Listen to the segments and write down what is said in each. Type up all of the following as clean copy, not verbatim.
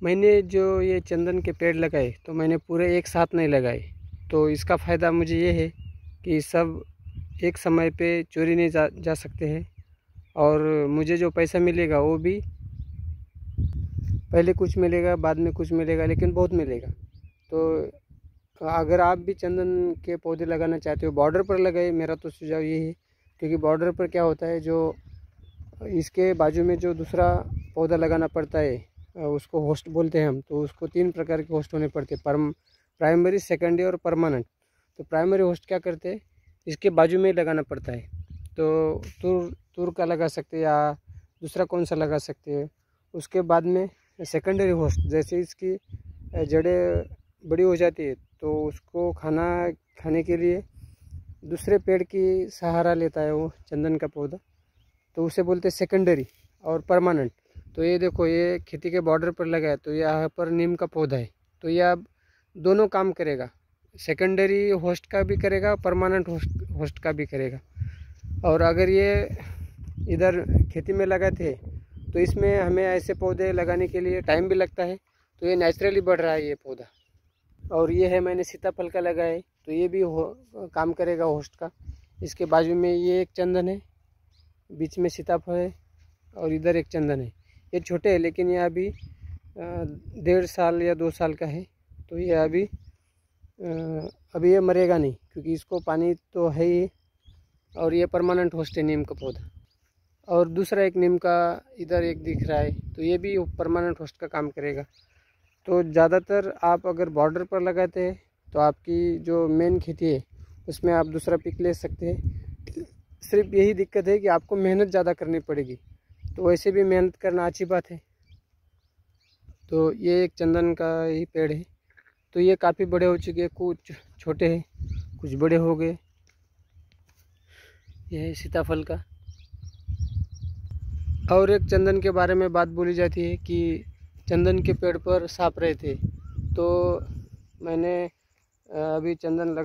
मैंने जो ये चंदन के पेड़ लगाए तो मैंने पूरे एक साथ नहीं लगाए। तो इसका फ़ायदा मुझे ये है कि सब एक समय पे चोरी नहीं जा सकते हैं, और मुझे जो पैसा मिलेगा वो भी पहले कुछ मिलेगा, बाद में कुछ मिलेगा, लेकिन बहुत मिलेगा। तो अगर आप भी चंदन के पौधे लगाना चाहते हो बॉर्डर पर लगाए, मेरा तो सुझाव यही है। क्योंकि बॉर्डर पर क्या होता है, जो इसके बाजू में जो दूसरा पौधा लगाना पड़ता है उसको होस्ट बोलते हैं हम। तो उसको 3 प्रकार के होस्ट होने पड़ते हैं, प्राइमरी, सेकेंडरी और परमानेंट। तो प्राइमरी होस्ट क्या करते हैं, इसके बाजू में ही लगाना पड़ता है। तो तुर का लगा सकते हैं या दूसरा कौन सा लगा सकते हैं। उसके बाद में सेकेंडरी होस्ट, जैसे इसकी जड़ें बड़ी हो जाती है तो उसको खाने के लिए दूसरे पेड़ की सहारा लेता है वो चंदन का पौधा, तो उसे बोलते हैं सेकेंडरी। और परमानेंट, तो ये देखो ये खेती के बॉर्डर पर लगा है, तो यहाँ पर नीम का पौधा है। तो ये अब दोनों काम करेगा, सेकेंडरी होस्ट का भी करेगा, परमानेंट होस्ट का भी करेगा। और अगर ये इधर खेती में लगाते हैं तो इसमें हमें ऐसे पौधे लगाने के लिए टाइम भी लगता है। तो ये नेचुरली बढ़ रहा है ये पौधा। और ये है मैंने सीताफल का लगाया है, तो ये भी काम करेगा होस्ट का। इसके बाजू में ये एक चंदन है, बीच में सीताफल है, और इधर एक चंदन है। ये छोटे है लेकिन ये अभी 1.5 साल या 2 साल का है। तो ये अभी ये मरेगा नहीं, क्योंकि इसको पानी तो है ही, और ये परमानेंट होस्ट है नीम का पौधा। और दूसरा एक नीम का इधर एक दिख रहा है, तो ये भी परमानेंट होस्ट का काम करेगा। तो ज़्यादातर आप अगर बॉर्डर पर लगाते हैं तो आपकी जो मेन खेती है उसमें आप दूसरा पिक ले सकते हैं। सिर्फ यही दिक्कत है कि आपको मेहनत ज़्यादा करनी पड़ेगी, तो वैसे भी मेहनत करना अच्छी बात है। तो ये एक चंदन का ही पेड़ है, तो ये काफ़ी बड़े हो चुके हैं, कुछ छोटे हैं, कुछ बड़े हो गए। यह है सीताफल का। और एक चंदन के बारे में बात बोली जाती है कि चंदन के पेड़ पर सांप रहते। तो मैंने अभी चंदन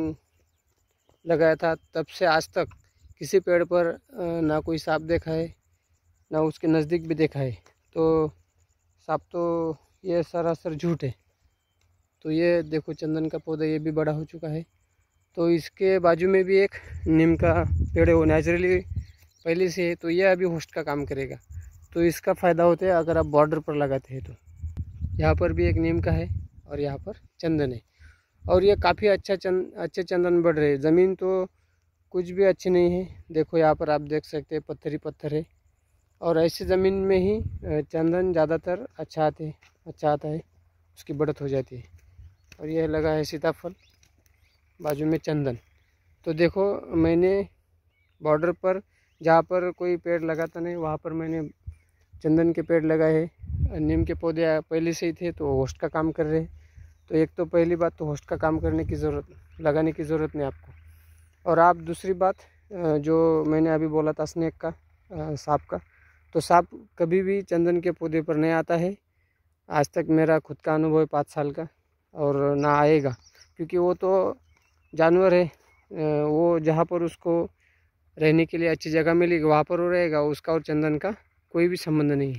लगाया था, तब से आज तक किसी पेड़ पर ना कोई सांप देखा है, ना उसके नज़दीक भी देखा है। तो सांप तो ये सरासर झूठ है। तो ये देखो चंदन का पौधा ये भी बड़ा हो चुका है। तो इसके बाजू में भी एक नीम का पेड़ है, वो नेचुरली पहले से है, तो ये अभी होस्ट का काम करेगा। तो इसका फ़ायदा होता है अगर आप बॉर्डर पर लगाते हैं। तो यहाँ पर भी एक नीम का है और यहाँ पर चंदन है, और ये काफ़ी अच्छे चंदन बढ़ रहे हैं। ज़मीन तो कुछ भी अच्छी नहीं है, देखो यहाँ पर आप देख सकते हैं पत्थर ही पत्थर है। और ऐसी ज़मीन में ही चंदन ज़्यादातर अच्छा आता है, उसकी बढ़त हो जाती है। और यह लगा है सीताफल, बाजू में चंदन। तो देखो मैंने बॉर्डर पर जहाँ पर कोई पेड़ लगाता नहीं वहाँ पर मैंने चंदन के पेड़ लगाए हैं। नीम के पौधे पहले से ही थे तो होस्ट का काम कर रहे हैं। तो एक तो पहली बात तो होस्ट का काम लगाने की ज़रूरत नहीं आपको। और आप दूसरी बात जो मैंने अभी बोला था स्नेक का, सांप का, तो सांप कभी भी चंदन के पौधे पर नहीं आता है। आज तक मेरा खुद का अनुभव है 5 साल का, और ना आएगा, क्योंकि वो तो जानवर है। वो जहाँ पर उसको रहने के लिए अच्छी जगह मिलेगी वहाँ पर वो रहेगा, उसका और चंदन का कोई भी संबंध नहीं है।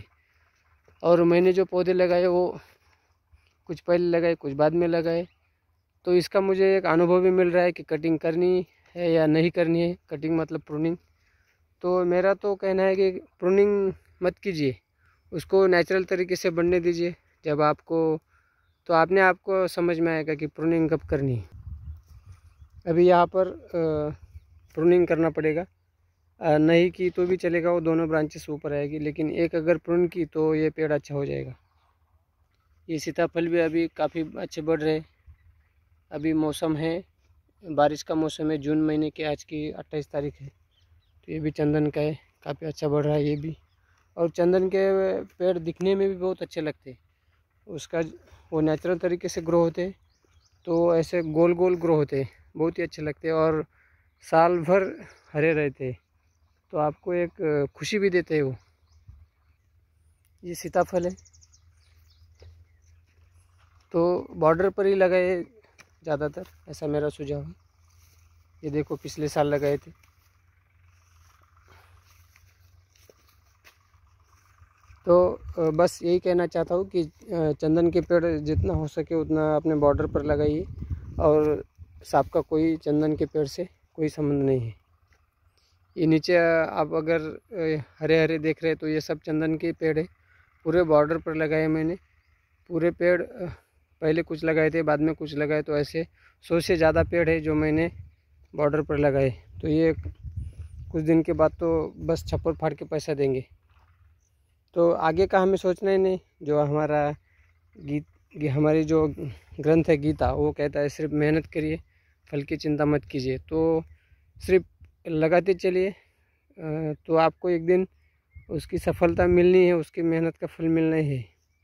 और मैंने जो पौधे लगाए वो कुछ पहले लगाए, कुछ बाद में लगाए। तो इसका मुझे एक अनुभव भी मिल रहा है कि कटिंग करनी है या नहीं करनी है। कटिंग मतलब प्रूनिंग। तो मेरा तो कहना है कि प्रूनिंग मत कीजिए, उसको नेचुरल तरीके से बढ़ने दीजिए। जब तो आपको समझ में आएगा कि प्रूनिंग कब करनी है। अभी यहाँ पर प्रूनिंग करना पड़ेगा, नहीं की तो भी चलेगा, वो दोनों ब्रांचेस ऊपर आएगी, लेकिन एक अगर प्रून की तो ये पेड़ अच्छा हो जाएगा। ये सीताफल भी अभी काफ़ी अच्छे बढ़ रहे। अभी मौसम है, बारिश का मौसम है, जून महीने के, आज की 28 तारीख है। तो ये भी चंदन का है, काफ़ी अच्छा बढ़ रहा है ये भी। और चंदन के पेड़ दिखने में भी बहुत अच्छे लगते हैं, उसका वो नेचुरल तरीके से ग्रो होते हैं, तो ऐसे गोल गोल ग्रो होते हैं, बहुत ही अच्छे लगते हैं, और साल भर हरे रहते हैं। तो आपको एक खुशी भी देते हैं वो। ये सीताफल है, तो बॉर्डर पर ही लगाए ज़्यादातर, ऐसा मेरा सुझाव है। ये देखो पिछले साल लगाए थे। तो बस यही कहना चाहता हूँ कि चंदन के पेड़ जितना हो सके उतना अपने बॉर्डर पर लगाइए, और सांप का कोई चंदन के पेड़ से कोई संबंध नहीं है। ये नीचे आप अगर हरे हरे देख रहे हैं तो ये सब चंदन के पेड़ है, पूरे बॉर्डर पर लगाए मैंने। पूरे पेड़ पहले कुछ लगाए थे, बाद में कुछ लगाए, तो ऐसे 100 से ज़्यादा पेड़ है जो मैंने बॉर्डर पर लगाए। तो ये कुछ दिन के बाद तो बस छप्पर फाड़ के पैसा देंगे। तो आगे का हमें सोचना ही नहीं। जो हमारा हमारी जो ग्रंथ है गीता, वो कहता है सिर्फ मेहनत करिए, फल की चिंता मत कीजिए। तो सिर्फ लगाते चलिए, तो आपको एक दिन उसकी सफलता मिलनी है, उसकी मेहनत का फल मिलना ही है।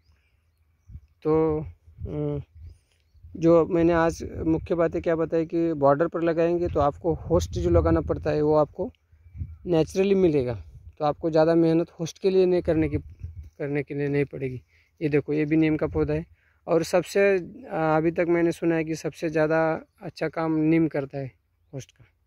तो जो मैंने आज मुख्य बातें क्या बताई कि बॉर्डर पर लगाएंगे तो आपको होस्ट जो लगाना पड़ता है वो आपको नेचुरली मिलेगा। तो आपको ज़्यादा मेहनत होस्ट के लिए नहीं करने के लिए नहीं पड़ेगी। ये देखो, ये भी नीम का पौधा है, और सबसे अभी तक मैंने सुना है कि सबसे ज़्यादा अच्छा काम नीम करता है होस्ट का।